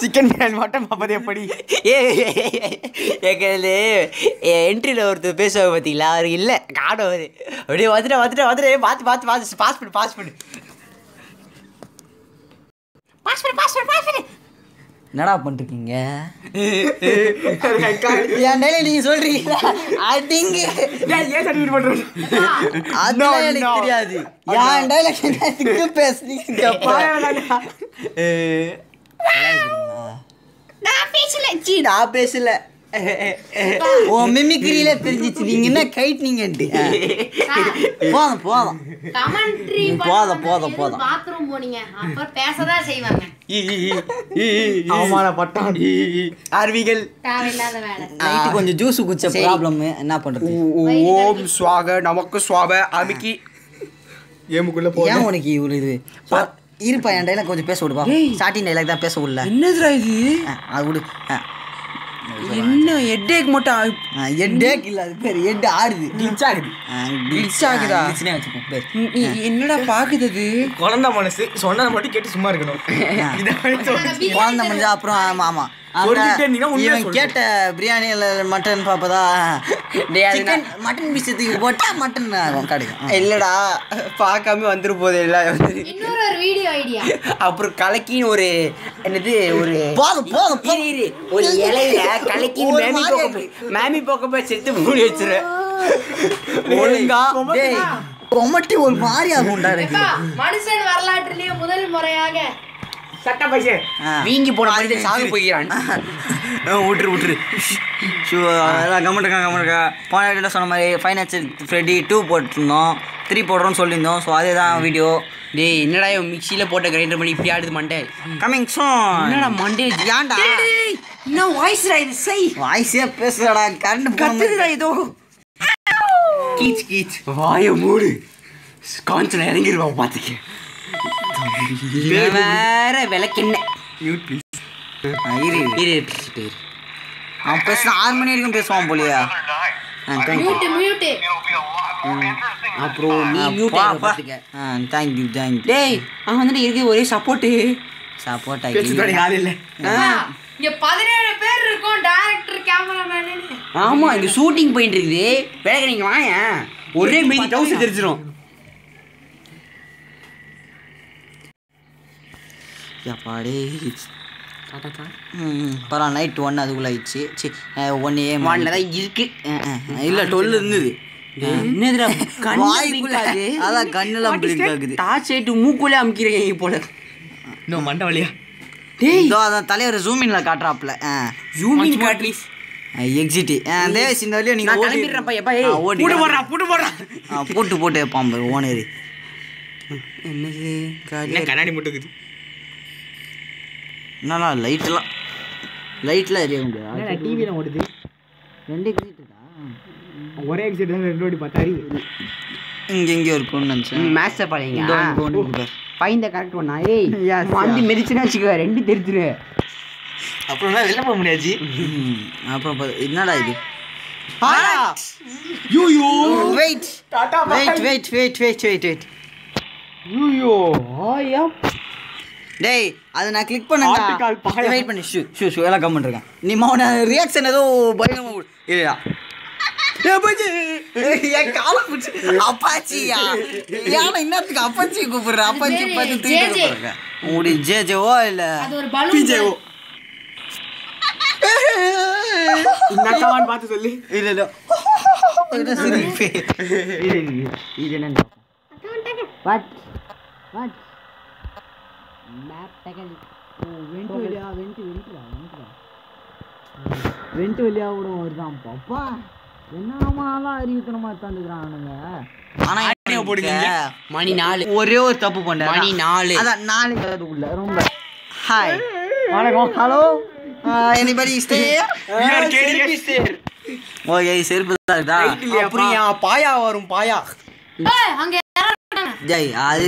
Chicken biryani மட்டும் பார்ப்பது எப்படி? எங்களுக்கு என்ட்ரியில் ஒருத்தர் பேசுவாங்க பார்த்தீங்களா, அவருக்கு இல்லை காணும் அவரு அப்படியே வந்துட்டு பார்த்து பாஸ் பண்ணு என்னடா பண்ணிருக்கீங்க? என் டைல நீங்க சொல்றீங்களா? அடிங்க அதெல்லாம் எனக்கு தெரியாது. என் டைல என்னத்துக்கு பேசுறீங்க? நான் பேசல. ஓ மிமிக்ரியில தெரிஞ்சிச்சு நீங்க என்ன கைட்னீங்கன்ட்டு. போதும் பாத்ரூம் போனீங்க அப்புறம் பேசதான் செய்வாங்க. அவமானப்பட்டான் ஆர்விகள். தேவையில்லாத வேலை. நைட்டு கொஞ்சம் ஜூஸ் குடிச்ச ப்ராப்ளம் என்ன பண்றது? ஓம் ஸ்வாக நமக்கு ஸ்வாப அமுக்கி ஏமுக்குள்ள போ. ஏன் உனக்கு இவ்வளவு இது இருப்பா? என் டைலாக் கொஞ்சம் பேச விடுப்பா. ஸ்டார்டிங் டைலாக் தான் பேச விடல. என்னதுடா இது? அது விடு. என்ன ஹெட்டேக் மட்டும்? ஹெட்டேக் இல்ல, அது பேர் ஹெட் ஆடுது. கிளிச் ஆகுதா? வச்சுப்போம் பேர். என்னடா பாக்குது அது? குழந்தை மனசு சொன்னதை மட்டும் கேட்டு சும்மா இருக்கணும். குழந்தை மஞ்சா அப்புறம் ஆமா இவன் கேட்ட பிரியாணியில் மட்டன் பாப்பதா மட்டன் பீஸத்துக்கு போட்டா மட்டன் கிடைக்கும். இல்லடா பார்க்காம வந்துரு போதே இல்ல. இன்னொரு ஒரு வீடியோ ஐடியா. அப்புறம் கலக்கின்னு ஒரு என்னது ஒரு போதும் ஒரு இலையில கலக்கின்னு மேமி போக்க போய் செத்து மூடி வச்சிரு ஒழுங்கா. கொமட்டி ஒரு மாதிரி ஆகும்டா எனக்கு. மனுஷன் வரலாற்றிலேயே முதல் முறையாக சட்ட பைசே வீங்கி போன மாதிரி சாகு போய்கிறான். விட்டுரு அதெல்லாம் கமெண்ட்டுக்கா. போன வீடியோவில் சொன்ன மாதிரி ஃபைனான்சியல் ஃப்ரெடி 2 போட்டிருந்தோம், 3 போடுறோம்னு சொல்லியிருந்தோம். ஸோ அதே தான் வீடியோ. டேய் என்னடா மிக்சியில் போட்ட கிரைண்டர் பண்ணி இப்படி ஆடுது மண்டே? Coming soon. என்னடா மண்டே ஏன்டா என்ன வாய்ஸ்டா இது? செய் வாய்ஸே பேசுறடா. கரண்ட் கத்துதுடா ஏதோ. கீச் வாயை மூடு. கான்சன இறங்கிடுவான் பார்த்துக்க. வேற விளக்கென்ன அவன் பேசுனா 6 மணி வரைக்கும் பேசுவான் போலியா? அப்புறம் நீ மியூட் பார்த்துக்க. தேங்க்யூ. டேய் அவன் வந்துட்டு இருக்கு ஒரே சப்போர்ட் ஆகி ஆள் இல்லை. இங்க 17 பேர் இருக்கோம். Director, cameraman. ஆமா இங்க ஷூட்டிங் போயிட்டு இருக்குது. வேற நீங்க வாங்க ஒரே மீதி டவுஸ் தெரிஞ்சிடும். பரவா நைட் 1 அதுக்குள்ள ஆயிடுச்சு. 1 AM 1 தான் இருக்கு. இல்லை 12 இருந்தது. என்னதுடா அதான் கண்ணெல்லாம் பிளிங்க் ஆகுது. டார்ச் லைட் மூக்குள்ளே அமுக்கிறீங்க போல. இன்னும் மண்டை வழியா? டேய் அதான் தலைவர் ஜூமின்ல காட்டுறாப்ல. ஜூமின் காட்லி எக்ஸிட் தேவஸ் இந்த வழியா நீங்க கிளம்பிடுறப்பா. எப்பா போட்டு வைப்பான் ஓனர். என்னது கண்ணாடி மட்டும் இருக்குது. என்னன்னா லைட்லாம் எரிய முடியாது. டிவியில ஓடுது. 2 எக்ஸிட்டா? ஒரே எக்ஸிட் தான் 2 வாட்டி 10 அறிவு. எங்கேயோ இருக்கும்னு நினச்சேன். மேட்ச்சை பாருங்க. ஃபைன் கரெக்ட் பண்ணா. ஏய் வந்து மெதிச்சுன்னு வச்சுக்க 2 தெரிஞ்சிரு. அப்புறம் வெளில போக முடியாது. அப்புறம் என்னடா இது? யூயோ வெயிட். ஆயா டேய் அதை நான் கிளிக் பண்ணேன்டா. வெயிட் பண்ணி ஷூ எல்லாம் கமெண்ட் இருக்கேன். நீ மௌன ரியாக்ஷன் ஏதோ பயங்கரமா இல்லையா? அப்பாச்சியா ஏன்னா இன்னத்துக்கு அப்பாச்சி கூப்பிடுற? அப்பாச்சி பார்த்து உங்களுடைய ஜேஜேவோ இல்லை பிஜேவோ பார்த்து சொல்லி இல்லை இது என்ன வெண்ட் வழியா கூட வருதான் பாப்பா. என்னமாலாம் அறிவித்தனமா தாண்டுக்கிறானுங்க. ஆனா மணி 4 ஒரே ஒரு தப்பு பண்ண. மணி 4 அதான் 4 உள்ள ரொம்ப ஹாய் வணக்கம் ஹலோ எனிபடி ஸ்டே ஓகே செருப்பு தான் இதா. அப்புறம் பாயா வரும் பாயா. அங்க ஜெய் அது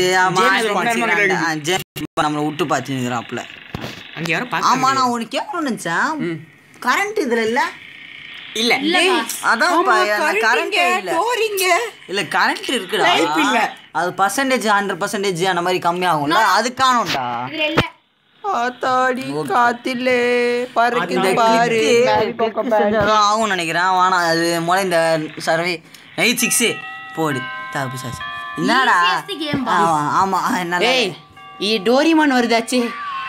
நம்மளை விட்டு பார்த்துக்கிறாப்ல. அங்க யாரும் ஆமா நான் உனக்கு கேட்கணும்னு நினைச்சேன். கரண்ட் இதுல இல்ல இல்ல அதான் கரண்ட் இல்ல கரண்ட் இருக்குடா. அது பர்சன்டேஜ் 100% அந்த மாதிரி கம்மி ஆகும்ல, அது காணும்டா. ஆத்தாடி காத்திலே பறக்குது பாரு ஆகும் நினைக்கிறேன் வானா அது முதல்ல இந்த சர்வே 96 போடு தாப்பு சாஸ் என்னடா ஆமா என்ன டோரிமான் வருதாச்சு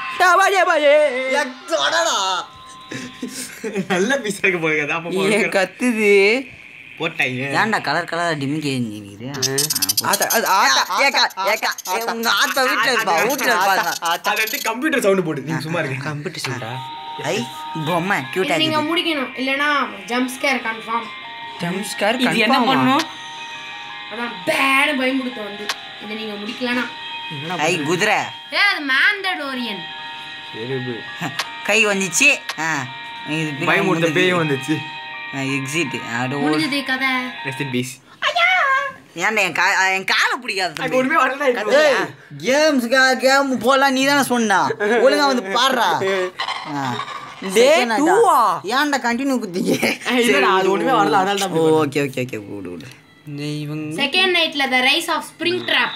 நல்ல பீஸ் இருக்க போகுது ஏன் கத்துது போட்டாங்க ஏன்டா கலர் கலர் டிமிக்கி உங்க ஆத்தா வீட்டுல இருப்பா வீட்டுல இருப்பாங்க அதை எடுத்து கம்ப்யூட்டர் சவுண்ட் போடு நீங்க சும்மா இருங்க கம்ப்யூட்டர் சவுண்டா ஐ பொம்மை கியூட்டா நீங்க முடிக்கணும் இல்லனா ஜம்ப் ஸ்கேர் கன்ஃபார்ம் ஜம்ப்ஸ்கேர் இது என்ன பண்ணும் அதான் பேட் பயமுடுத்து வந்து இத நீங்க முடிக்கலனா ஐ குதிரை அது மாண்டடோரியன் கை வந்துச்சு இது பயமுடுத்த பேயும் வந்துச்சு எக்ஸிட் முடிஞ்சது கதை ரெஸ்ட் இன் பீஸ் ஏன்டா என் காலை பிடிக்காது ஒண்ணுமே வரல கேம் போலாம் நீ தானே சொன்னா ஒழுங்கா வந்து பாடுறா ஏன்டா கண்டினியூ குத்திங்க அது ஒண்ணுமே வரல அதனால தான் ஓகே ஓகே ஓகே கூடு கூடு செகண்ட் நைட்ல the rise of Springtrap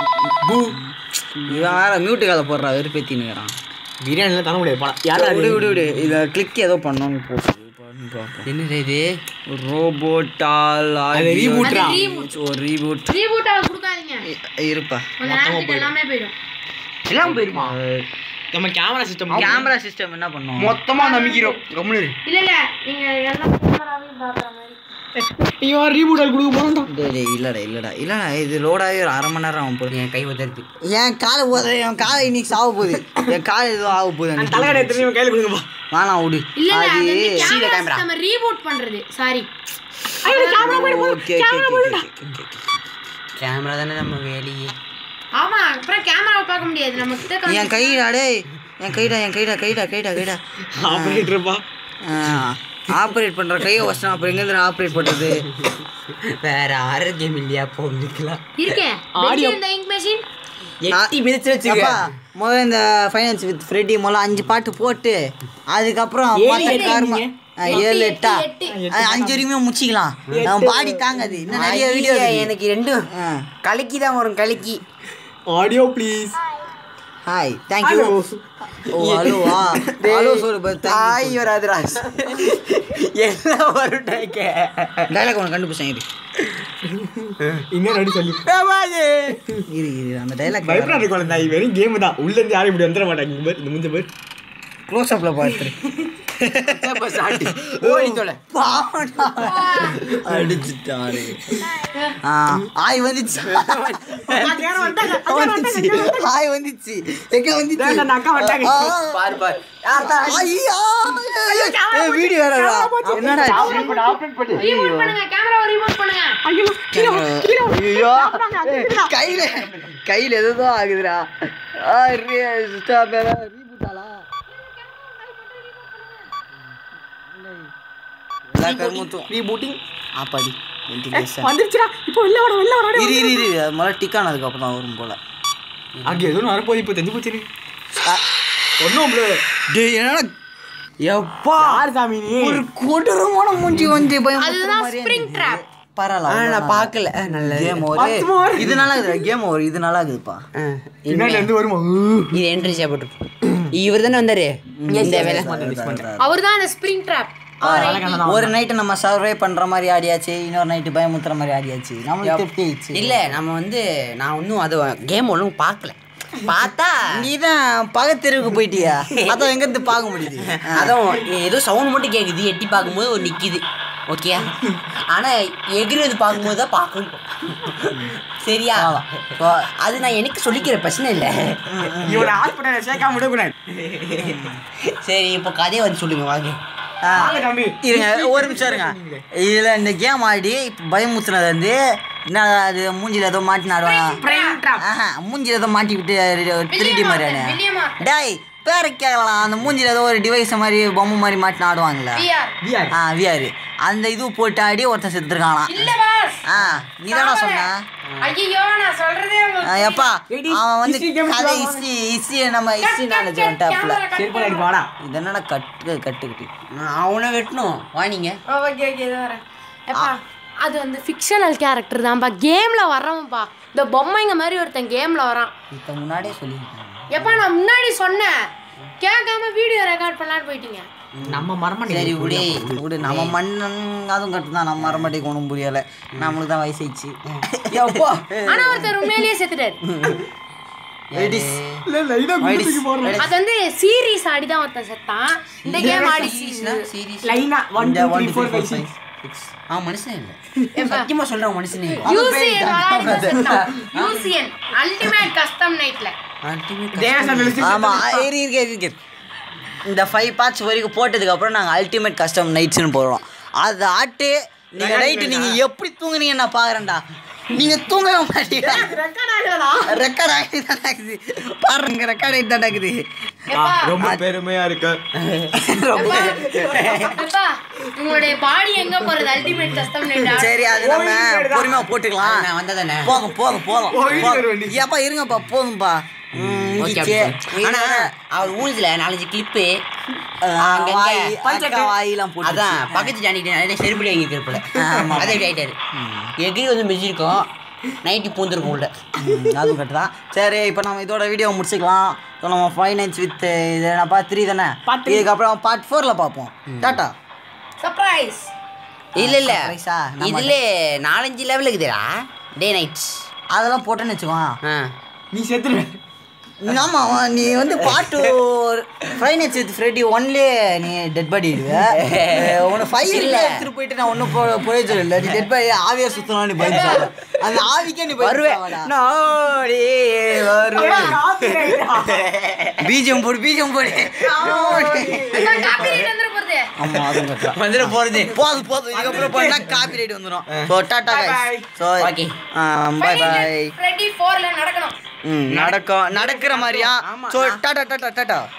இவன் வேற மியூட்டு காலை போடுறா வெறுப்பேத்தினுக்கிறான் பிரியாணில தர முடியாது போலாம் யாரா விடு விடு விடு இதை கிளிக் ஏதோ பண்ணணும்னு போட்டு என்னது இது ரோபோட்டால் ஒரு ரீபூட் ரீபூட் ஆக கொடுக்காதீங்க இருப்பா கொஞ்ச நேரத்துக்கு எல்லாமே போய்டும் எல்லாம் போயிருமா நம்ம கேமரா சிஸ்டம் என்ன பண்ணும் மொத்தமா நம்பிக்கிறோம் கம்முனு இல்ல நீங்க எல்லாம் கேமராவே பாக்குற மாதிரி ஐயோ ரீபூட் ஆல் கொடுக்க போறோம் டேய் இல்லடா இது லோடாகவே ஒரு அரை மணி நேரம் ஆகும் போகுது என் கை உதறது என் காலை இன்னைக்கு சாவ போகுது என் கால் ஏதோ ஆக போகுது தலைகடை எடுத்து கையில கொடுங்கப்பா வானா விடு இல்ல அது அது கேமரா நம்ம ரீபூட் பண்றது சாரி ஓகே கேமரா தானே நம்ம வேலையே ஆமா அப்புறம் கேமராவை பார்க்க முடியாது நம்ம கிட்ட என் கைடா டேய் என் கைடா ஆபரேட்டர்ப்பா ஆப்ரேட் பண்ற கையை வச்சா அப்புறம் எங்க ஆப்ரேட் பண்றது வேற ஆரோக்கியம் இல்லையா போக்கலாம் இருக்கே ஆடியோ இந்த இங்க் மெஷின் எட்டி மிதிச்சு வச்சுக்க முதல்ல இந்த ஃபைனான்ஸ் வித் ஃப்ரெட்டி முதல்ல 5 பாட்டு போட்டு அதுக்கப்புறம் 7 8 5 வரைக்குமே முடிச்சிக்கலாம் பாடி தாங்காது இன்னும் நிறைய வீடியோ எனக்கு ரெண்டும் கலக்கி தான் வரும் கலக்கி audio please hi thank you oh hello சொல்லு பட் ஹாய் யுவராஜ் எல்லாம் வரும் டயலாக் ஒன்று கண்டுபிடிச்சேன் இன்னும் ரெடி சொல்லி இரு அந்த டயலாக் பயப்படாத குழந்தை வெறும் கேம் தான் உள்ள இருந்து யாரும் இப்படி வந்துட மாட்டாங்க இந்த முஞ்ச பேர் க்ளோஸ் அப்ல பார்த்துரு ஓடி தொலை அடிச்சுட்டாரு ஆய் வந்துச்சு ஆய் வந்துச்சு எங்க வந்துச்சு பாரு பாரு வீடியோ வேறடா என்னடா ரீபூட் பண்ணுங்க கேமராவை ரீபூட் பண்ணுங்க ஐயோ கையில எதுதான் ஆகுதுடா ஸ்டாப் ரீபூட்டாலா ஆப்பாடி வந்துருச்சுடா இப்போ வெளில வர இரு அது முதல்ல டிக் ஆனதுக்கு அப்புறம் தான் வரும் போல அங்க ஏதோ வரப்போது இப்போ தெரிஞ்சு போச்சு ஒன்றும் டேய் என்னடா எப்பா யார் சாமி நீ ஒரு கொடூரமான மூஞ்சி வந்து அதுதான் ஸ்ப்ரிங் ட்ராப் பரவாயில்ல நான் பார்க்கல நல்ல கேம் ஓவர் இது நல்லா இருக்குது கேம் ஓவர் இது நல்லா இருக்குதுப்பா பின்னாடி இருந்து வருமா இது என்ட்ரி செய்யப்பட்டு இவர் தானே வந்தாரு இந்த வேலை அவர்தான் அந்த ஸ்ப்ரிங் ட்ராப் ஒரு நைட்டு நம்ம சர்வே பண்ற மாதிரி ஆடியாச்சு இன்னொரு நைட்டு பயமுத்துற மாதிரி ஆடியாச்சு நம்மளுக்கு திருப்தி ஆயிடுச்சு இல்ல நம்ம வந்து நான் இன்னும் அது கேம் ஒன்றும் பார்க்கல பார்த்தா நீதான் பகத்தெருவுக்கு போயிட்டியா அதான் எங்க இருந்து பார்க்க முடியுது அதான் ஏதோ சவுண்ட் மட்டும் கேட்குது எட்டி பார்க்கும்போது ஒரு நிற்கிது ஓகே ஆனா எகிரது பார்க்கும்போது தான் பார்க்கணும் சரியா அது நான் எனக்கு சொல்லிக்கிற பிரச்சனை இல்லை இவனை ஹாஸ்பிட்டல் சேர்க்காம விடக்கூடாது சரி இப்போ கதையை வந்து சொல்லுங்க வாங்க இருங்க ஒரு நிமிஷம் இருங்க இதுல இந்த கேம் ஆடி பயமுத்துனது வந்து என்ன அது மூஞ்சில ஏதோ மாட்டி ஆடுவாங்க மூஞ்சில ஏதோ மாட்டி விட்டு 3D மாதிரி டேய் பேர கேட்கலாம் அந்த மூஞ்சில ஏதோ ஒரு டிவைஸ் மாதிரி பொம்மை மாதிரி மாட்டி ஆடுவாங்களா விஆர் அந்த இது போட்டு ஆடி ஒருத்தன் செத்துருக்காங்களாம் நீதானா சொன்ன ஐயோ நான் சொல்றதே எப்பா அவன் வந்து கதை ஹிஸ்ட்ரி நம்ம ஹிஸ்ட்ரி நாலேஜ் வந்துட்டாப்ல இது என்னடா கட்டுக்கிட்டு அவனை வெட்டணும் வாணிங்க ஓகே இதோ வரேன் எப்பா அது வந்து ஃபிக்ஷனல் கேரக்டர் தான்ப்பா கேம்ல வர்றவன்ப்பா இந்த பொம்மைங்க மாதிரி ஒருத்தன் கேம்ல வரான் இத முன்னாடியே சொல்லிருக்கேன் எப்பா நான் முன்னாடி சொன்னேன் கேட்காம வீடியோ ரெக்கார்ட் பண்ணலான்னு போயிட்டீங்க. நம்ம மரமண்டி சரி விடு விடு நம்ம மண்ணன் அதுவும் கட்டு தான் நம்ம மரமட்டைக்கு ஒன்றும் புரியலை நம்மளுக்கு தான் வயசாயிடுச்சு அப்பா ஆனா ஒருத்தர் உண்மையிலேயே செத்துட்டாரு. அது வந்து சீரீஸ் ஆடிதான் ஒருத்தன் செத்தான். இந்த கேம் ஆடி சீரியஸ் லைனா 1 2 3 4 5 6 மனுஷனே இல்ல சத்தியமா சொல்றேன் மனுஷனே யூசிஎன் விளையாடி செத்தான். யூசிஎன் அல்டிமேட் கஸ்டம் நைட்ல. ஆமாம் இருக்கு இந்த 5 பார்ட்ஸ் வரைக்கும் போட்டதுக்கப்புறம் நாங்கள் அல்டிமேட் கஸ்டம் நைட்ஸ்னு போடுறோம். அது ஆட்டு நீங்கள் நைட்டு நீங்கள் எப்படி தூங்குனீங்க நான் பார்க்குறேன்டா. நீங்கள் தூங்கவே மாட்டீங்க. ரெக்கார்ட் ஆகிட்டு தான் நடக்குது பாருங்க. ரெக்கார்ட் ஆகிட்டு தான் நடக்குது. ரொம்ப பெருமையா இருக்கு. உங்களுடைய பாடி எங்க போறது? Ultimate custom night. சரி அது நம்ம பொறுமையாக போட்டுக்கலாம். நான் வந்ததானே போதும் ஏப்பா இருங்கப்பா போதும்பா. ஆனா அவர் ஊஞ்சில 4-5 கிளிப்பு வாயெல்லாம் போட்டு அதான் பக்கத்து ஜானிக்கிட்ட செருப்படி வாங்கி இருப்பல அதே ஆயிட்டாரு. எகிரி வந்து மிச்சிருக்கோம் நைட்டு பூந்துருக்கும் உள்ள. அதுவும் கரெக்டு தான். சரி இப்போ நம்ம இதோட வீடியோ முடிச்சுக்கலாம். இப்போ நம்ம 5 nights with இது நான் பார்ட் 3 தானே. இதுக்கப்புறம் பார்ட் 4ல பார்ப்போம். டாட்டா. சர்ப்ரைஸ். இல்ல இதுல 4-5 லெவல் இருக்குதுடா டே நைட்ஸ் அதெல்லாம் போட்டேன்னு வச்சுக்கோங்க நீ செத்துருவே. ஆமா நீ வந்து பாட்டு 5 nights with Freddy 1லயே நீ டெட் பாடி இடுவே. உன 5 இல்ல எடுத்துட்டு போயிட்டு நான் ஒன்னும் போயிச்சு இல்ல. நீ டெட் பாடி ஆவியா சுத்தணும். நீ பயந்து அந்த ஆவிக்கே நீ வருவே. நோடி வருவே. பீஜம் போடு காப்பிரைட் வந்துற போறது. ஆமா அதுவும் கரெக்ட்டா வந்துற போறது. போதும் இதுக்கப்புறம் பண்ணா காப்பிரைட் வந்துரும். சோ டாடா guys. So okay bye bye. Freddy 4ல நடக்கணும். நடக்கிற மாதிரியா. சோ டாடா.